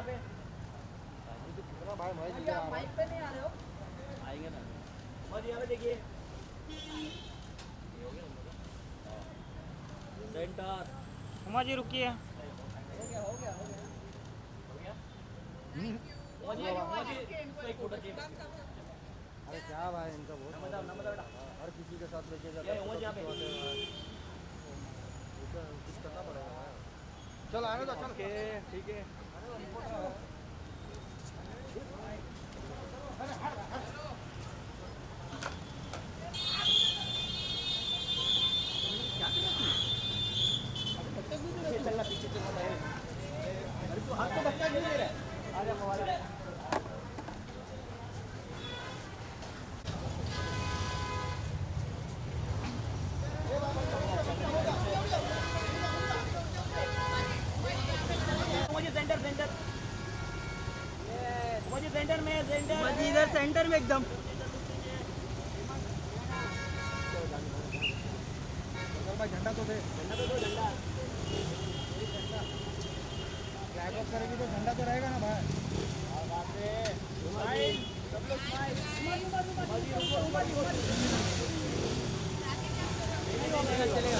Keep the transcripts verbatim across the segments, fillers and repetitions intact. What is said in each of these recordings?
पे। कितना भाई भाई आप माइक पे नहीं आ रहे हो? आएंगे ना। और यहाँ पे देखिए। सेंटर। उमा जी रुकिए। हो गया हो गया हो गया हो गया। उमा जी उमा जी एक फोटो चाहिए। अरे क्या भाई इनका बहुत नंबर दाव नंबर दाव। हर किसी के साथ लेके जाते ये उमा जी यहाँ पे। कुछ करना पड़ेगा। चल आने दो चल के ठीक है। चलना पीछे चलना है। अरे तू हाथ तो बच्चा नहीं दे रहा है। आ जा मोबाइल। मुझे सेंटर सेंटर। मुझे सेंटर में सेंटर। मुझे इधर सेंटर में एकदम। भाई झंडा तो दे। झंडा तो दो झंडा। फ्लैग ऑफ करेगी तो झंडा तो रहेगा ना भाई। स्माइल सब लोग स्माइल। चलेगा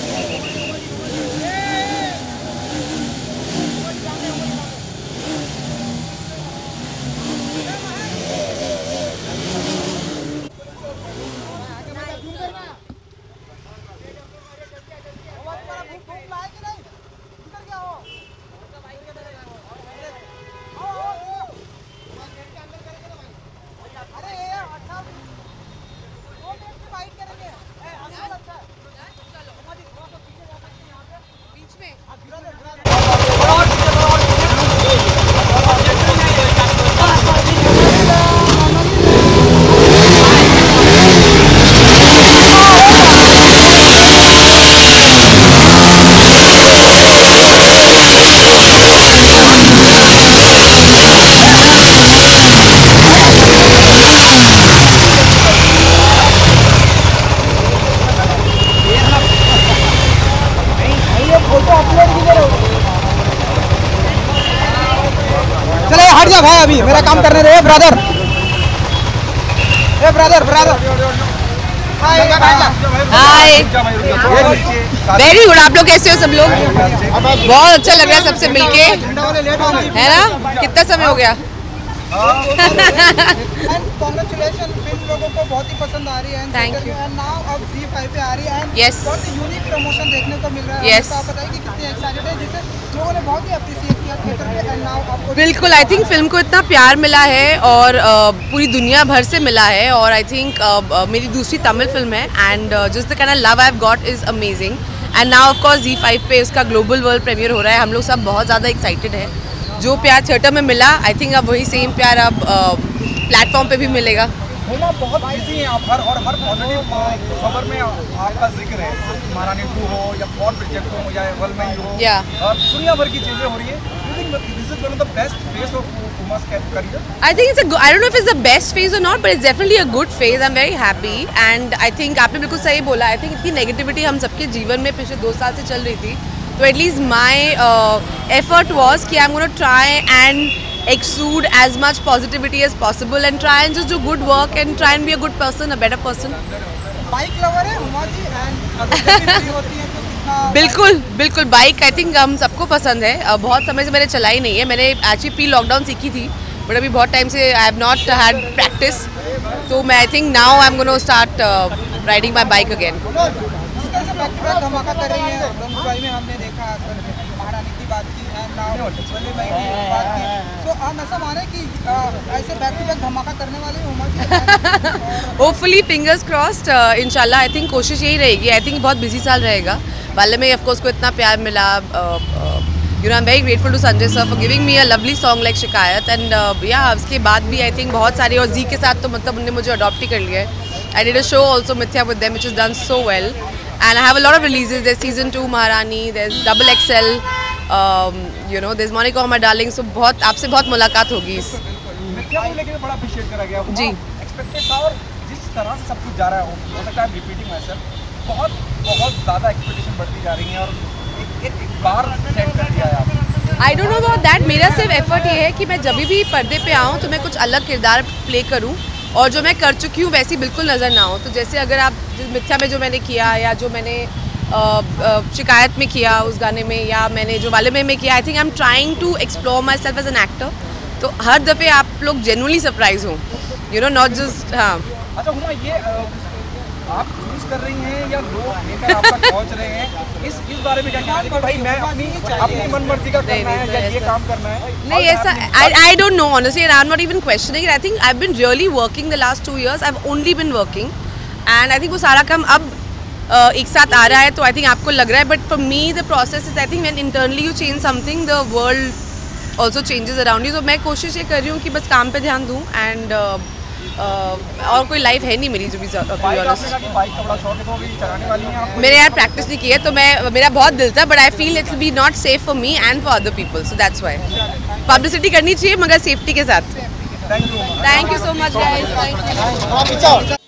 हट जा भाई अभी मेरा काम करने दे ब्रदर। ए brother brother hi hi very good. आप लोग कैसे हो सब लोग? बहुत अच्छा लग रहा है सबसे मिलके, है ना? कितना समय हो गया? कांग्रेचुलेशन, फिल्म लोगों को बहुत ही पसंद आ रही है। Thank you. एंड नाउ अब ज़ी फाइव पे आ रही है एंड Yes. बहुत ही यूनिक प्रमोशन देखने को मिल रहा है। Yes. तो आप बताइए कि कितने एक्साइटेड है, जिसे लोगों ने बहुत ही अप्रिशिएट किया थिएटर पे एंड नाउ आपको। बिल्कुल, आई थिंक फिल्म को इतना प्यार मिला है और uh, पूरी दुनिया भर से मिला है और आई थिंक uh, uh, मेरी दूसरी तमिल फिल्म है and just the kind of love I have got is amazing and now of course Zee five पे उसका ग्लोबल वर्ल्ड प्रीमियर हो रहा है। हम लोग सब बहुत ज़्यादा एक्साइटेड है। जो प्यार थिएटर में मिला आई थिंक अब वही सेम प्यार अब प्लेटफॉर्म पे भी मिलेगा। हुमा बहुत बिजी हैं आप, हर और हर पॉजिटिव खबर में आपका जिक्र है। महारानी टू हो या और प्रोजेक्ट हो या वर्ल्ड में हो या दुनिया भर की चीजें हो रही है। You think this is one of the best phase of Huma's career? I think it's a good, I don't know if it's the best phase or not, but it's definitely a good phase. I'm very happy and I think आपने बिल्कुल सही बोला। I think इतनी negativity हम सबके जीवन में पिछले दो साल से चल रही थी, तो एटलीस्ट माई एफर्ट वॉज कि I am gonna try and exude as much positivity as possible and try and just do good work and try and be a good person, a better person. Bike lover है Huma ji and अगर free होती है तो कितना? बिल्कुल बिल्कुल, bike I think हम सबको पसंद है। uh, बहुत समय से मैंने चलाई नहीं है। मैंने एक्चुअली प्री लॉकडाउन सीखी थी बट अभी बहुत टाइम से I have not had practice, तो मैं I think now I am gonna start riding my bike again. जिस तरह से बैक टू बैक धमाका कर रही है, मुंबई में हमने देखा महारानी की बात की एंड नाउ बल्ले भाई की बात की, सो हम ऐसा माने कि ऐसे बैक टू बैक धमाका करने वाले Huma ji. Hopefully fingers crossed, इंशाल्लाह। आई थिंक कोशिश यही रहेगी। आई थिंक बहुत बिजी साल रहेगा। बाले में ऑफ कोर्स को इतना प्यार मिला। You know I am very grateful to Sanjay sir for giving me a lovely song like Shikayat and या उसके बाद भी आई थिंक बहुत सारी, और जी के साथ तो मतलब उन्होंने मुझे अडॉप्ट ही कर लिया है। I did a show also Mithya with them which is done so well and I have a lot of releases. There season two Maharani, there is double XL, you know there is Monica और my darling. सो बहुत आपसे बहुत मुलाकात होगी इस मिथ्या को लेके बड़ा अप्रिशिएट करा गया जी। एक्सपेक्टेड था और जिस तरह से सब कुछ जा रहा है हो सकता है रिपीटिंग माय सेल्फ, बहुत बहुत ज़्यादा एक्सपेक्टेशन बढ़ती जा रही है और एक एक बार सेट कर दिया है आप। I don't know about that. मेरा सिर्फ एफर्ट ये है कि मैं जब भी पर्दे पे आऊँ तो मैं कुछ अलग किरदार प्ले करूँ और जो मैं कर चुकी हूँ वैसी बिल्कुल नज़र ना हो। तो जैसे अगर आप मिथ्या में जो मैंने किया या जो मैंने आ, आ, शिकायत में किया उस गाने में या मैंने जो वाले में में किया, I think I am trying to explore myself as an actor. तो हर दफ़े आप लोग जेन्युइनली सरप्राइज हो, यू नो, नॉट जस्ट। हाँ, अच्छा हुमा, ये आप चूज कर रही हैं या लोग लेकर आपका पहुंच रहे हैं, इस इस बारे में क्या कहना है कि भाई मैं अपनी अपनी मनमर्जी का करना है या ये काम करना है? नहीं, ऐसा I I don't know honestly, and I am not even questioning it. I think I have been really working the last two years, I have only been working, and I think वो सारा काम अब uh, एक साथ आ रहा है। तो I think आपको लग रहा है, but for me the process is, I think when internally you change something the world also changes around you. तो मैं कोशिश ये कर रही हूँ कि बस काम पे ध्यान दूँ, एंड uh, और कोई लाइफ है नहीं मेरी, जो भी बाइक का बड़ा शौक है, तो अभी चलाने वाली हैं आप? मेरे यार प्रैक्टिस नहीं की है, तो मैं मेरा बहुत दिल था, but I feel it will be not safe for me and for other people, so that's why publicity करनी चाहिए मगर सेफ्टी के साथ। Thank you thank you so much guys, thank you.